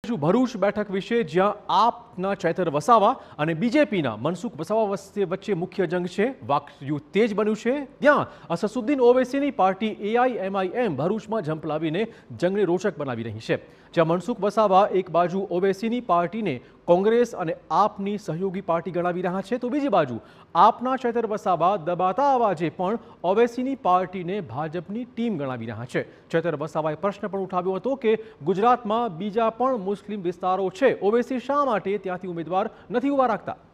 ભરૂચ બેઠક વિશે જ્યાં આપના ચૈતર વસાવા અને બીજેપીના મનસુખ વસાવા વચ્ચે મુખ્ય જંગ છે, વાકયુદ્ધ તેજ બન્યું છે, ત્યાં અસદુદ્દીન ઓવૈસીની પાર્ટી એઆઈએમઆઈએમ ભરૂચમાં ઝંપલાવીને જંગને રોચક બનાવી રહી છે। જ્યાં મનસુખ વસાવા એક બાજુ ઓવૈસીની પાર્ટીને કોંગ્રેસ અને આપની સહયોગી પાર્ટી ગણાવી રહ્યા છે, તો બીજી બાજુ આપના ચૈતર વસાવા દબાતા અવાજે પણ ઓવૈસીની પાર્ટીને ભાજપની ટીમ ગણાવી રહ્યા છે। ચૈતર વસાવાએ પ્રશ્ન પણ ઉઠાવ્યો હતો કે ગુજરાતમાં બીજા પણ મુસ્લિમ વિસ્તારો છે, ઓવૈસી શા માટે ત્યાંથી ઉમેદવાર નથી ઉભા રાખતા।